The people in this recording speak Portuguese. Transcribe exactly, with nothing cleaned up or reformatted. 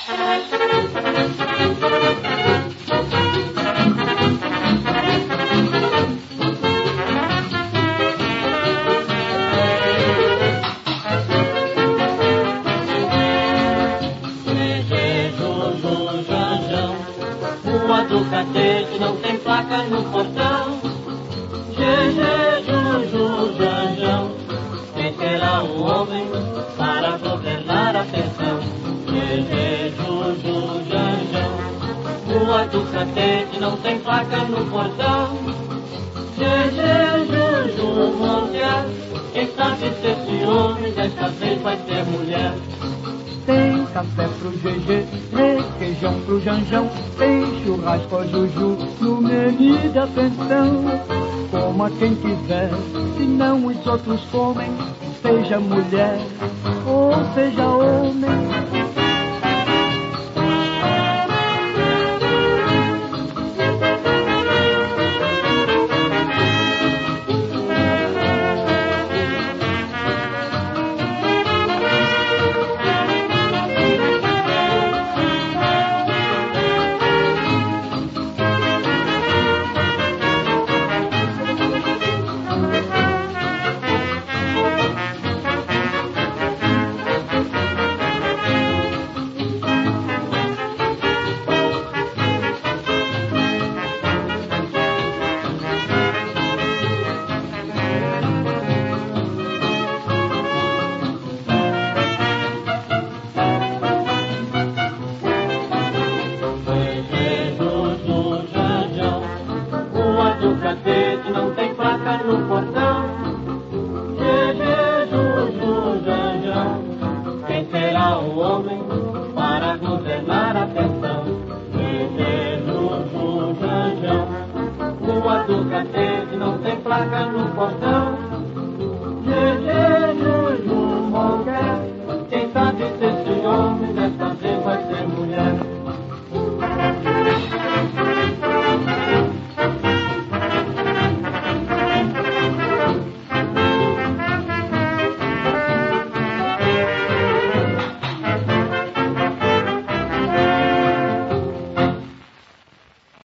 Do catete não tem placa no portão. Gê, Juju, Janjão, quem será o homem para governar a pensão? Gê, Juju, Janjão, rua do catete não tem placa no portão. Gê, Juju, Montear, quem sabe se esse homem desta vez vai ter mulher? Tem café pro Gegê, requeijão pro Janjão, tem churrasco a Juju no menu da pensão. Coma quem quiser, se não os outros comem, seja mulher ou seja homem. Não tem placa no portão. Gê, Juju, Janjão, quem será o homem para governar a pensão? Gê, Juju, Janjão, rua do catete não tem placa no portão. Gê,